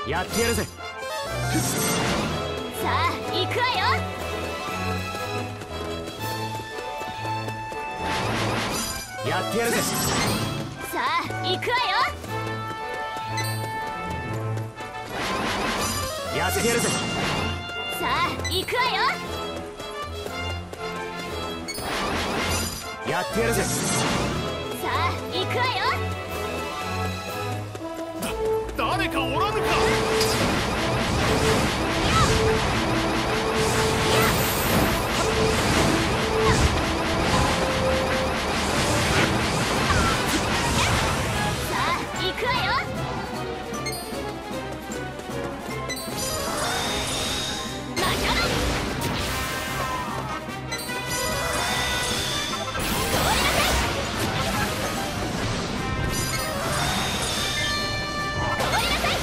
やってやるぜ。 さあ行くわよ。 やってやるぜ。 さあ行くわよ。 やってやるぜ。 さあ行くわよ。 やってやるぜ。 さあ行くわよ。 誰かおらぬか。 さあ行くわよ。マキャロン通りなさい。通りなさい。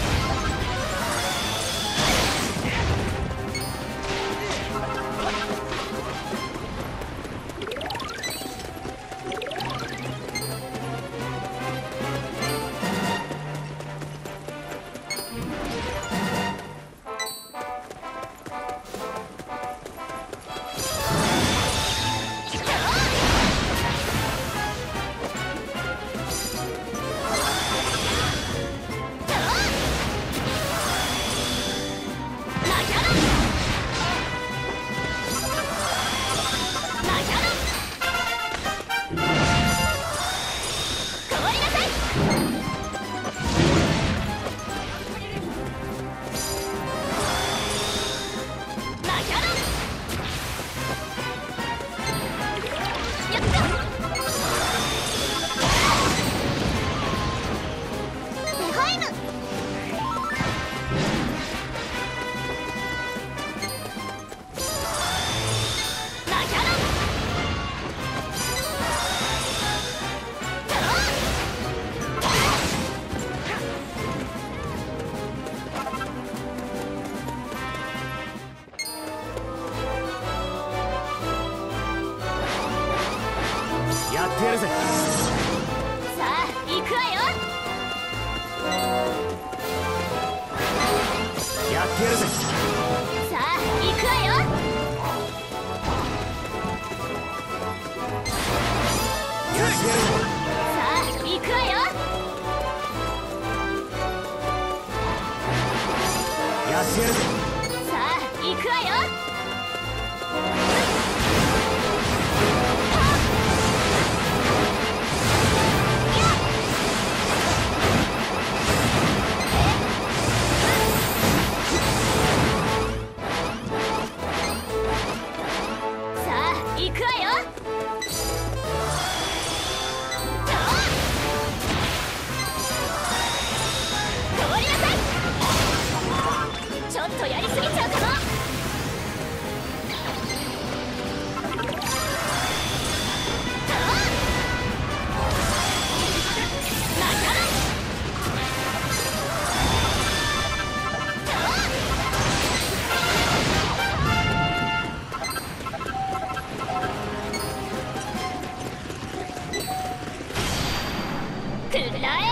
やってやるぜ。 さあ行くわよ。 やってやるぜ。 さあ行くわよ。 やってやるぜ。 さあ行くわよ。 やってやるぜ。 さあ行くわよ。さあ行くわよ。通りなさい。ちょっとやりすぎちゃうかも。くらえ。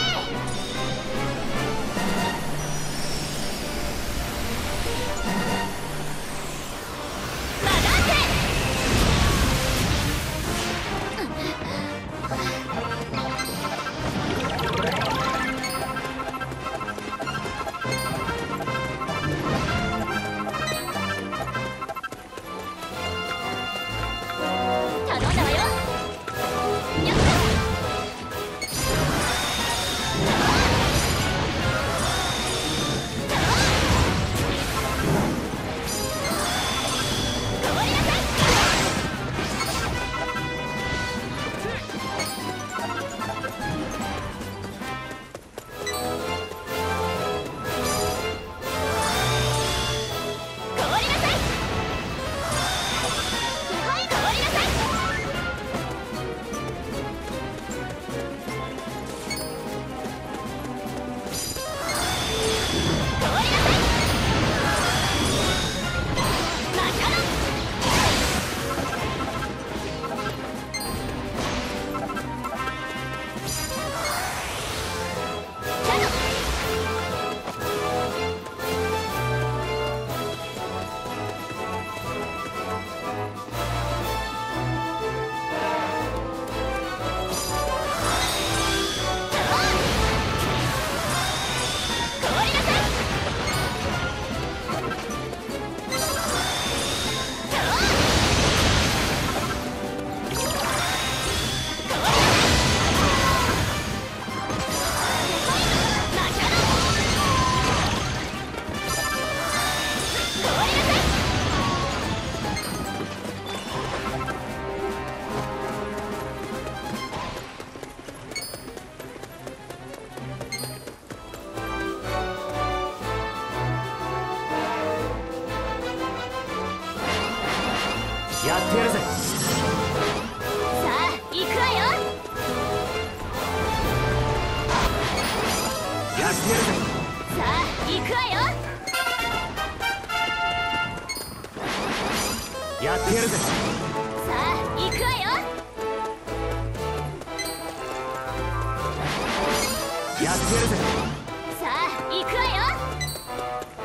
マガーテ。頼んだわよ。よっと。 ってやるぜ。 さあ行くわよ。 やってやるぜ。 さあ行くわよ。 やってやるぜ。 さあ行くわよ。